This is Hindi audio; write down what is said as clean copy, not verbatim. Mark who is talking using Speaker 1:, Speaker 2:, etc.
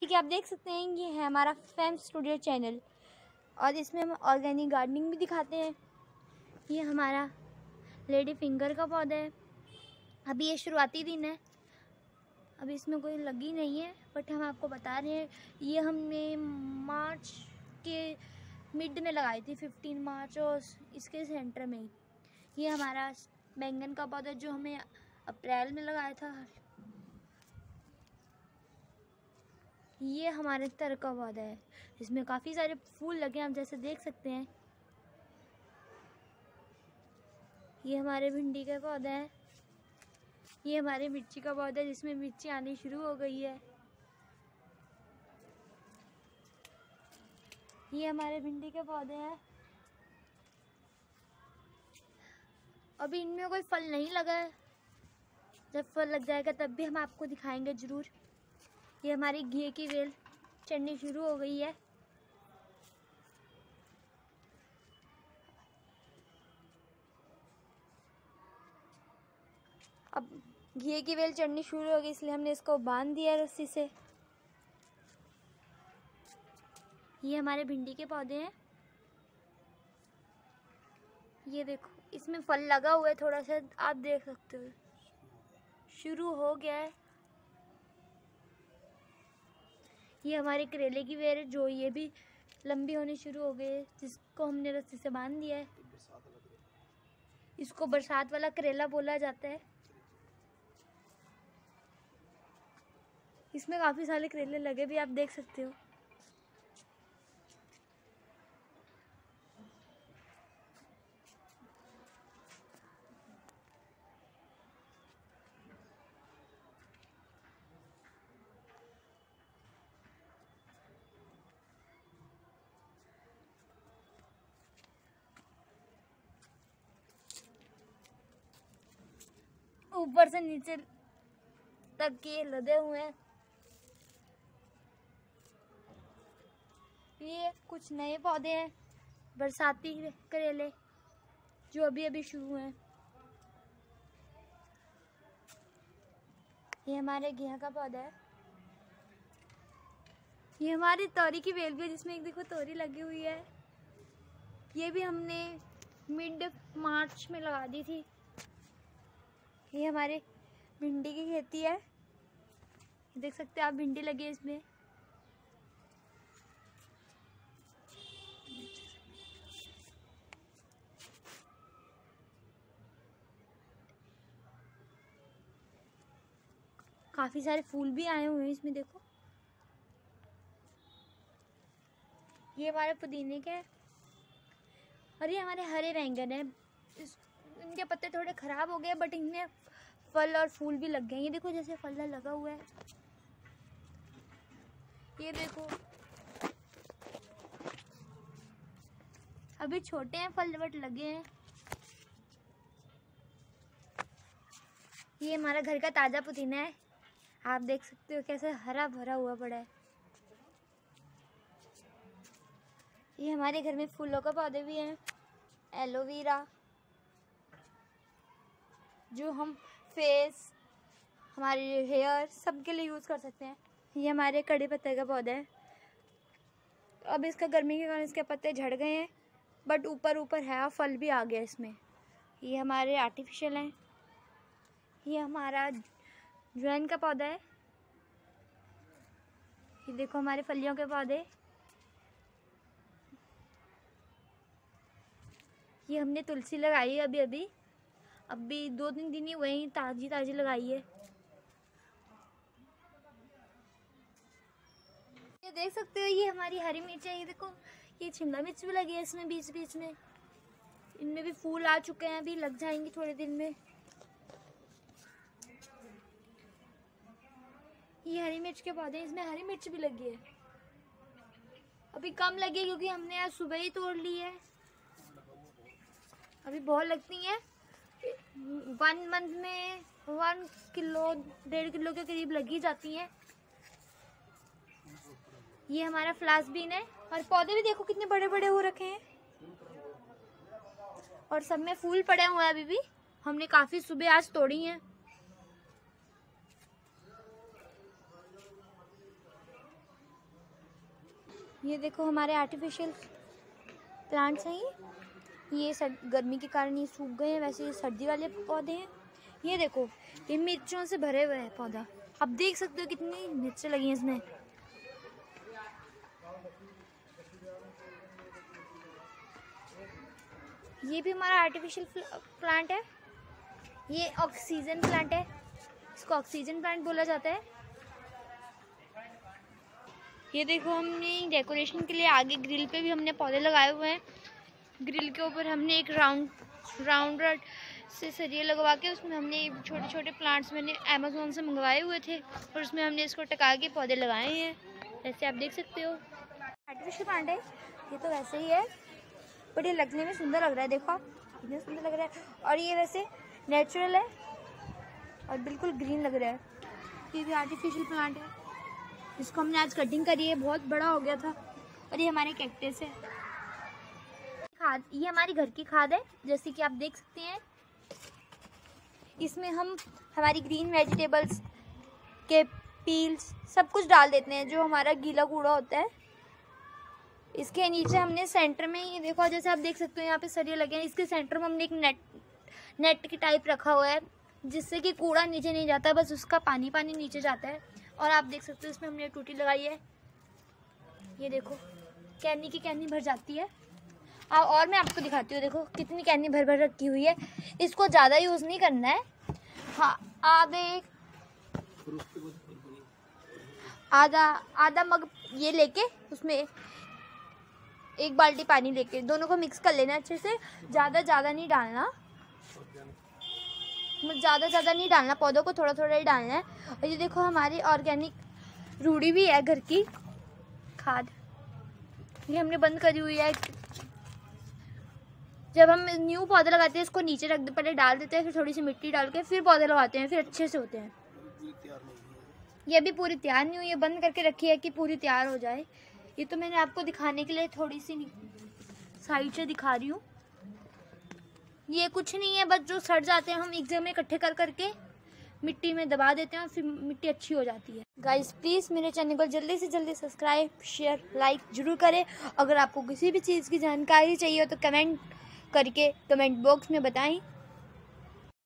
Speaker 1: ठीक है, आप देख सकते हैं ये है हमारा फैम स्टूडियो चैनल और इसमें हम ऑर्गेनिक गार्डनिंग भी दिखाते हैं। ये हमारा लेडी फिंगर का पौधा है। अभी ये शुरुआती दिन है, अभी इसमें कोई लगी नहीं है, बट हम आपको बता रहे हैं। ये हमने मार्च के मिड में लगाई थी, 15 मार्च, और इसके सेंटर में ये हमारा बैंगन का पौधा जो हमें अप्रैल में लगाया था। ये हमारे तरह का पौधा है, इसमें काफ़ी सारे फूल लगे हैं, आप जैसे देख सकते हैं। ये हमारे भिंडी का पौधा है। ये हमारे मिर्ची का पौधा है जिसमें मिर्ची आनी शुरू हो गई है। ये हमारे भिंडी के पौधे हैं। अभी इनमें कोई फल नहीं लगा है, जब फल लग जाएगा तब भी हम आपको दिखाएंगे ज़रूर। ये हमारी घी की बेल चढ़नी शुरू हो गई है। अब घी की बेल चढ़नी शुरू हो गई, इसलिए हमने इसको बांध दिया रस्सी से। ये हमारे भिंडी के पौधे हैं। ये देखो, इसमें फल लगा हुआ है, थोड़ा सा आप देख सकते हो, शुरू हो गया है। ये हमारे करेले की बेल है, जो ये भी लंबी होनी शुरू हो गई है, जिसको हमने रस्सी से बांध दिया है। इसको बरसात वाला करेला बोला जाता है। इसमें काफ़ी सारे करेले लगे भी, आप देख सकते हो। ऊपर से नीचे तक के लदे हुए हैं। ये कुछ नए पौधे हैं, बरसाती करेले, जो अभी अभी शुरू हैं। ये हमारे गेहूं का पौधा है। ये हमारी तोरी की बेल भी है, जिसमें एक देखो तोरी लगी हुई है। ये भी हमने मिड मार्च में लगा दी थी। ये हमारे भिंडी की खेती है, देख सकते हैं आप, भिंडी लगी है इसमें। काफी सारे फूल भी आए हुए हैं इसमें, देखो। ये हमारे पुदीने के हैं और ये हमारे हरे बैंगन है। इनके पत्ते थोड़े खराब हो गए, बट इनमें फल और फूल भी लग गए। ये देखो, जैसे फल लगा हुआ है। ये देखो, अभी छोटे हैं फल, बट लगे हैं। ये हमारा घर का ताजा पुदीना है, आप देख सकते हो कैसे हरा भरा हुआ पड़ा है। ये हमारे घर में फूलों का पौधे भी हैं, एलोवेरा, जो हम फेस, हमारे हेयर सबके लिए यूज़ कर सकते हैं। ये हमारे कड़ी पत्ते का पौधा है। अब इसका गर्मी के कारण इसके पत्ते झड़ गए हैं, बट ऊपर ऊपर है और फल भी आ गया इसमें। ये हमारे आर्टिफिशियल हैं। ये हमारा ज्वाइन का पौधा है। ये देखो हमारे फलियों के पौधे। ये हमने तुलसी लगाई है अभी 2-3 दिन ही हुए हैं, ताज़ी ताज़ी लगाई है। ये देख सकते हो, ये हमारी हरी मिर्च है। ये देखो, ये शिमला मिर्च भी लगी है इसमें बीच बीच में। इनमें भी फूल आ चुके हैं, अभी लग जाएंगे थोड़े दिन में। ये हरी मिर्च के पौधे, इसमें हरी मिर्च भी लगी है। अभी कम लगी क्योंकि हमने आज सुबह ही तोड़ ली है। अभी बहुत लगती हैं, 1 मंथ में 1 किलो 1.5 किलो के करीब लगी जाती हैं। ये हमारा फ्लास बीन है और पौधे भी देखो कितने बड़े बड़े हो रखे हैं, और सब में फूल पड़े हुए हैं। अभी भी हमने काफी सुबह आज तोड़ी हैं। ये देखो हमारे आर्टिफिशियल प्लांट्स हैं ये गर्मी के कारण ये सूख गए हैं, वैसे ये सर्दी वाले पौधे हैं। ये देखो ये मिर्चों से भरे हुए है पौधा, आप देख सकते हो कितनी मिर्चें लगी हैं इसमें। ये भी हमारा आर्टिफिशियल प्लांट है, ये ऑक्सीजन प्लांट है, इसको ऑक्सीजन प्लांट बोला जाता है। ये देखो हमने डेकोरेशन के लिए आगे ग्रिल पे भी हमने पौधे लगाए हुए हैं। ग्रिल के ऊपर हमने एक राउंड रड से सरिये लगवा के उसमें हमने छोटे छोटे प्लांट्स मैंने अमेज़न से मंगवाए हुए थे और उसमें हमने इसको टका के पौधे लगाए हैं, जैसे आप देख सकते हो। आर्टिफिशियल प्लांट है ये, तो वैसे ही है बट ये लगने में सुंदर लग रहा है, देखो आप कितना सुंदर लग रहा है। और ये वैसे नेचुरल है और बिल्कुल ग्रीन लग रहा है। ये भी आर्टिफिशियल प्लांट है, इसको हमने आज कटिंग करी है, बहुत बड़ा हो गया था। और ये हमारे कैक्टस है। खाद, ये हमारी घर की खाद है, जैसे कि आप देख सकते हैं। इसमें हम हमारी ग्रीन वेजिटेबल्स के पील्स सब कुछ डाल देते हैं, जो हमारा गीला कूड़ा होता है। इसके नीचे हमने सेंटर में, ये देखो जैसे आप देख सकते हो यहाँ पे सरिये लगे हैं, इसके सेंटर में हमने एक नेट की टाइप रखा हुआ है, जिससे कि कूड़ा नीचे नहीं जाता, बस उसका पानी नीचे जाता है। और आप देख सकते हो इसमें हमने टूटी लगाई है, ये देखो कैनी की कैनी भर जाती है। और मैं आपको दिखाती हूँ, देखो कितनी कैनी भर रखी हुई है। इसको ज़्यादा यूज़ नहीं करना है, हाँ आधा मग ये लेके उसमें एक बाल्टी पानी लेके दोनों को मिक्स कर लेना अच्छे से। ज़्यादा नहीं डालना, ज़्यादा नहीं डालना, पौधों को थोड़ा थोड़ा ही डालना है। और ये देखो हमारी ऑर्गेनिक रूढ़ी भी है, घर की खाद, ये हमने बंद करी हुई है। जब हम न्यू पौधे लगाते हैं इसको नीचे रख पहले डाल देते हैं, फिर थोड़ी सी मिट्टी डाल के फिर पौधे लगाते हैं, फिर अच्छे से होते हैं। ये अभी पूरी तैयार नहीं हुई है, बंद करके रखी है कि पूरी तैयार हो जाए। ये तो मैंने आपको दिखाने के लिए थोड़ी सी साइड से दिखा रही हूँ। ये कुछ नहीं है, बस जो सड़ जाते हैं हम एक जगह में इकट्ठे करके मिट्टी में दबा देते हैं और फिर मिट्टी अच्छी हो जाती है। गाइस प्लीज़ मेरे चैनल को जल्दी से जल्दी सब्सक्राइब, शेयर, लाइक जरूर करें। अगर आपको किसी भी चीज़ की जानकारी चाहिए हो तो कमेंट करके कमेंट बॉक्स में बताएं।